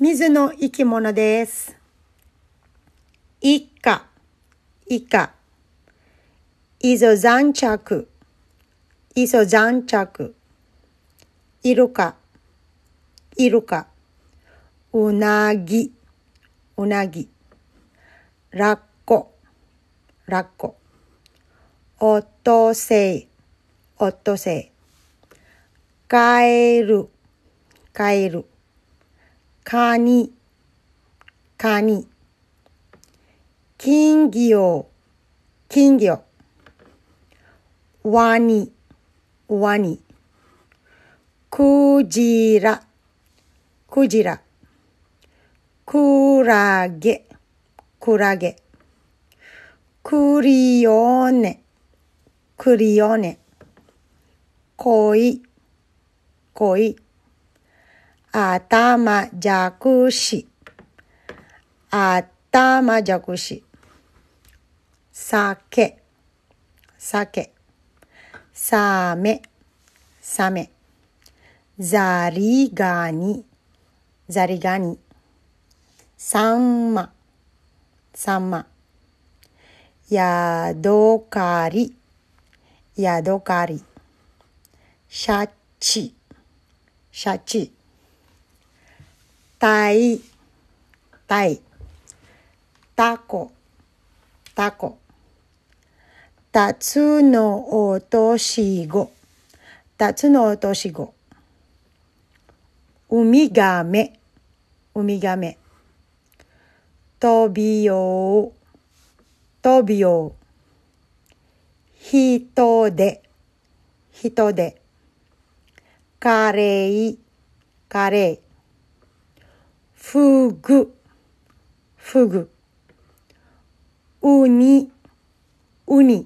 水の生き物です。イカ、イカ。イソザンチャク、イソザンチャク。イルカ、イルカ。うなぎ、うなぎ。ラッコ、ラッコ。オットセイ、オットセイ。カエル、カエル。カニ、カニ。金魚、金魚。ワニ、ワニ。クジラ、クジラ。クラゲ、クラゲ。クリオネ、クリオネ。コイ、コイ。頭じゃくし、頭じゃくし。酒、酒。サメ、サメ。ザリガニ、ザリガニ。サンマ、サンマ。ヤドカリ、ヤドカリ。シャチ、シャチ。タイ、タイ。タコ、タコ。タツノオトシゴ、タツノオトシゴ。ウミガメ、ウミガメ。トビオウ、トビオウ。ヒトデ、ヒトデ。カレイ、カレイ。フグ、フグ。ウニ、ウニ。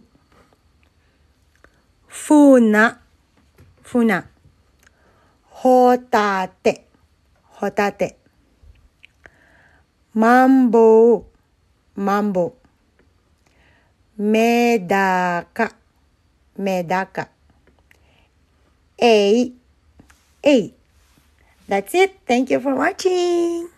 フナ、フナ。ホタテ、ホタテ。マンボウ、マンボウ。メダカ、メダカ。エイ、エイ。That's it. Thank you for watching.